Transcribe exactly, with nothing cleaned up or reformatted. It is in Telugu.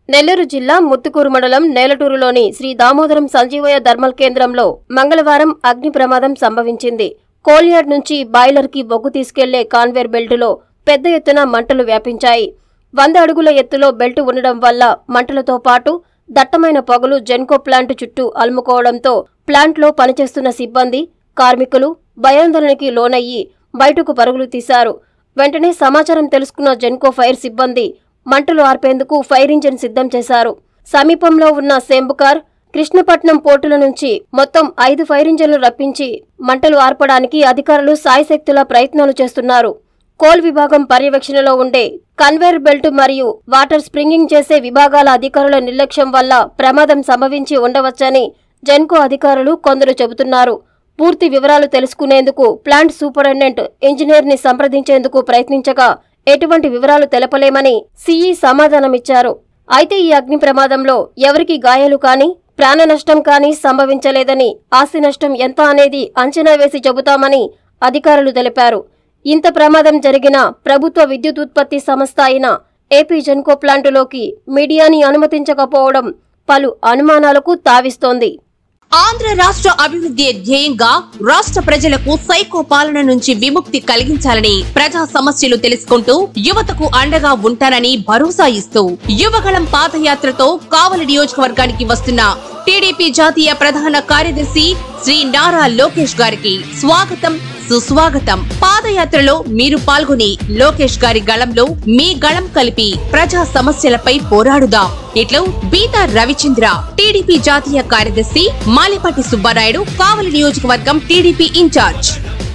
నెల్లూరు జిల్లా ముత్తుకూరు మండలం నేలటూరులోని శ్రీ దామోదరం సంజీవయ్య థర్మల్ కేంద్రంలో మంగళవారం అగ్ని ప్రమాదం సంభవించింది. కోల్యార్డ్ నుంచి బాయిలర్ కి బొగ్గు తీసుకెళ్లే కాన్వేర్ బెల్టులో పెద్ద ఎత్తున మంటలు వ్యాపించాయి. వంద అడుగుల ఎత్తులో బెల్టు ఉండడం వల్ల మంటలతో పాటు దట్టమైన పొగలు జెన్కో ప్లాంట్ చుట్టూ అలుముకోవడంతో ప్లాంట్లో పనిచేస్తున్న సిబ్బంది, కార్మికులు భయాందోళనకి లోనయ్యి బయటకు పరుగులు తీశారు. వెంటనే సమాచారం తెలుసుకున్న జెన్కో ఫైర్ సిబ్బంది మంటలు ఆర్పేందుకు ఫైర్ ఇంజిన్ సిద్ధం చేశారు. సమీపంలో ఉన్న సేంబుకార్, కృష్ణపట్నం పోర్టుల నుంచి మొత్తం ఐదు ఫైర్ ఇంజిన్లు రప్పించి మంటలు ఆర్పడానికి అధికారులు సాయశక్తులా ప్రయత్నాలు చేస్తున్నారు. కోల్ విభాగం పర్యవేక్షణలో ఉండే కన్వేర్ బెల్ట్ మరియు వాటర్ స్ప్రింగింగ్ చేసే విభాగాల అధికారుల నిర్లక్ష్యం వల్ల ప్రమాదం సంభవించి ఉండవచ్చని జెన్కో అధికారులు కొందరు చెబుతున్నారు. పూర్తి వివరాలు తెలుసుకునేందుకు ప్లాంట్ సూపరింటెండెంట్ ఇంజనీర్ ని సంప్రదించేందుకు ప్రయత్నించగా ఎటువంటి వివరాలు తెలపలేమని సీఈ సమాధానమిచ్చారు. అయితే ఈ అగ్ని ప్రమాదంలో ఎవరికి గాయాలు కానీ ప్రాణ నష్టం కానీ సంభవించలేదని, ఆస్తి నష్టం ఎంత అనేది అంచనా వేసి చెబుతామని అధికారులు తెలిపారు. ఇంత ప్రమాదం జరిగిన ప్రభుత్వ విద్యుత్ ఉత్పత్తి సంస్థ అయిన ఏపీ జెన్కో ప్లాంటులోకి మీడియాని అనుమతించకపోవడం పలు అనుమానాలకు తావిస్తోంది. ఆంధ్ర రాష్ట్ర అభివృద్ధి ధ్యేయంగా రాష్ట్ర ప్రజలకు సైకో పాలన నుంచి విముక్తి కలిగించాలని, ప్రజా సమస్యలు తెలుసుకుంటూ యువతకు అండగా ఉంటానని భరోసా ఇస్తూ యువగళం పాదయాత్రతో కావలి నియోజకవర్గానికి వస్తున్న టీడీపీ జాతీయ ప్రధాన కార్యదర్శి శ్రీ నారా లోకేష్ గారికి స్వాగతం, సుస్వాగతం. పాదయాత్రలో మీరు పాల్గొని లోకేష్ గారి గళంలో మీ గళం కలిపి ప్రజా సమస్యలపై పోరాడుదాం. ఇట్లు బీతా రవిచంద్ర, టీడీపీ జాతీయ కార్యదర్శి, మాలిపాటి సుబ్బారాయుడు, కావలి నియోజకవర్గం టీడీపీ ఇన్ఛార్జ్.